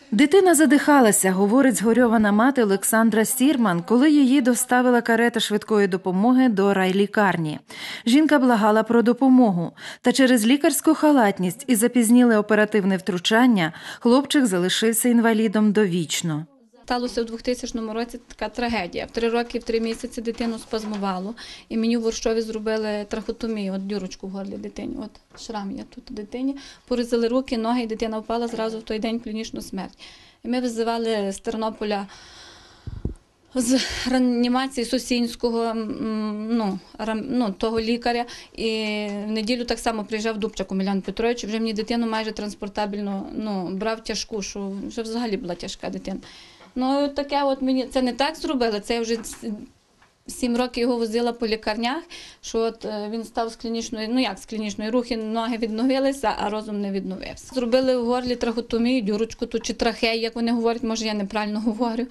Дитина задихалася, говорить згорьована мати Олександра Сірман, коли її доставила карета швидкої допомоги до райлікарні. Жінка благала про допомогу, та через лікарську халатність і запізніле оперативне втручання хлопчик залишився інвалідом довічно. Сталося у 2000 році така трагедія. В 3 роки, в 3 місяці дитину спазмувало, і мені в Воршові зробили трахеотомію, дірочку в горлі дитині, шрам є тут дитині. Порізали руки, ноги, і дитина впала зразу в той день в клінічну смерть. І ми визивали з Тернополя, з реанімації Сосінського, того лікаря. І в неділю так само приїжджав Дубчак Омелян Петрович, вже мені дитину майже транспортабельно брав тяжку, що вже взагалі була тяжка дитина. Таке мені, це не так зробили, це я вже 7 років його возила по лікарнях, що він став з клінічної, рухи, ноги відновилися, а розум не відновився. Зробили в горлі трахеотомію, дірочку, чи трахею, як вони говорять, може я неправильно говорю.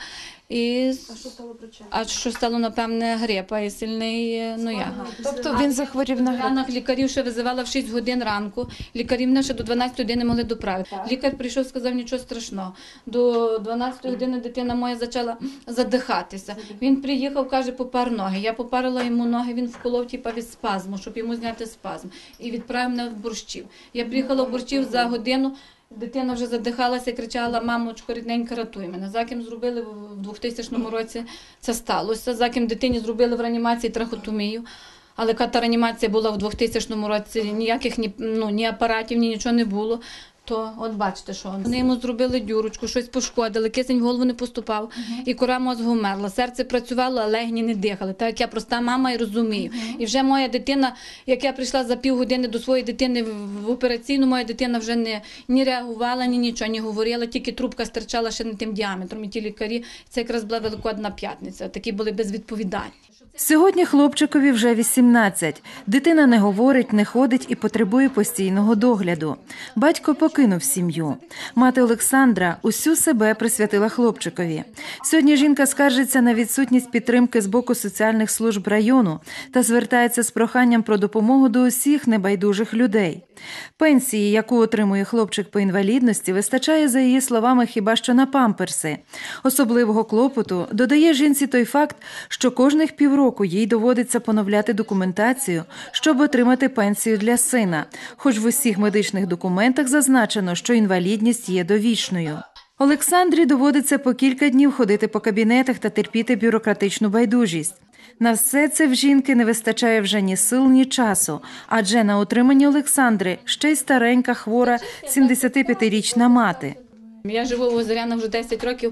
А що стало причиною? А що стало, напевне, грип, і сильний, Тобто він захворів на грип? Лікарів ще визивала в 6 годин ранку, лікарі мене ще до 12 години могли доправити. Лікар прийшов, сказав, нічого страшного. До 12 години дитина моя почала задихатися. Він приїхав, каже, попар ноги. Я попарила йому ноги, він вколов від спазму, щоб йому зняти спазм. І відправив мене в Борщів. Я приїхала в Борщів за годину. Дитина вже задихалася і кричала: «Мамочко, рідненька, рятуй мене». За ким зробили в 2000 році, це сталося. За ким дитині зробили в реанімації трахеотомію. Але та реанімація була в 2000 році, ніяких ні апаратів, ні нічого не було. То бачите, що вони йому зробили дюрочку, щось пошкодили, кисень в голову не поступав, і кора мозку вмерла. Серце працювало, а легені не дихали. Так як я проста мама і розумію. І вже моя дитина, як я прийшла за півгодини до своєї дитини в операційну, моя дитина вже не реагувала, ні нічого не говорила, тільки трубка стирчала ще не тим діаметром. І ті лікарі, це якраз була Великодна п'ятниця, такі були безвідповідальні. Сьогодні хлопчикові вже 18. Дитина не говорить, не ходить і потребує постійного догляду. Батько покинув сім'ю. Мати Олександра усю себе присвятила хлопчикові. Сьогодні жінка скаржиться на відсутність підтримки з боку соціальних служб району та звертається з проханням про допомогу до усіх небайдужих людей. Пенсії, яку отримує хлопчик по інвалідності, вистачає, за її словами, хіба що на памперси. Особливого клопоту додає жінці той факт, що кожних півроку їй доводиться поновляти документацію, щоб отримати пенсію для сина, хоч в усіх медичних документах зазначено, що інвалідність є довічною. Олександрі доводиться по кілька днів ходити по кабінетах та терпіти бюрократичну байдужість. На все це в жінки не вистачає вже ні сил, ні часу, адже на утриманні Олександри ще й старенька, хвора 75-річна мати. Я живу в Озерянах вже 10 років.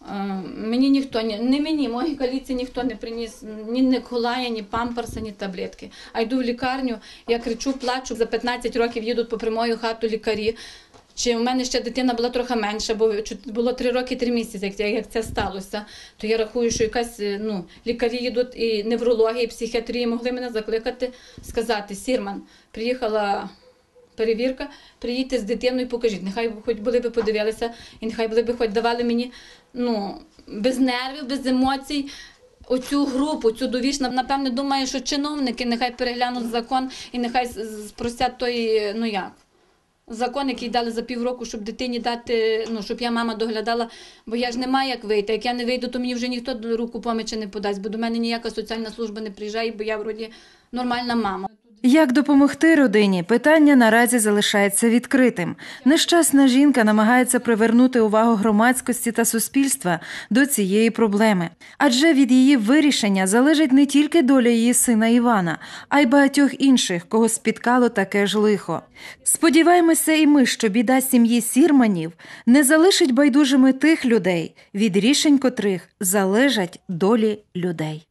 Мені ніхто, моїй каліці ніхто не приніс ні Николая, ні памперса, ні таблетки. А йду в лікарню, я кричу, плачу, за 15 років їдуть попри мою хату лікарі. Чи в мене ще дитина була трохи менша, бо було 3 роки 3 місяці, як це сталося. То я рахую, що якась, лікарі їдуть, і неврологи, і психіатрії могли мене закликати, сказати: «Сірман, приїхала перевірка, приїдьте з дитиною і покажіть. Нехай хоч були б подивилися, і нехай були б хоч давали мені, без нервів, без емоцій, оцю групу, цю довічну». Напевне, думаю, що чиновники нехай переглянуть закон і нехай спросять той, закон, який дали за півроку, щоб дитині дати, щоб я, мама, доглядала, бо я ж не маю як вийти. Як я не вийду, то мені вже ніхто руку помочі не подасть, бо до мене ніяка соціальна служба не приїжджає, бо я вроді нормальна мама. Як допомогти родині? Питання наразі залишається відкритим. Нещасна жінка намагається привернути увагу громадськості та суспільства до цієї проблеми. Адже від її вирішення залежить не тільки доля її сина Івана, а й багатьох інших, кого спіткало таке ж лихо. Сподіваємося і ми, що біда сім'ї Сірманів не залишить байдужими тих людей, від рішень котрих залежать долі людей.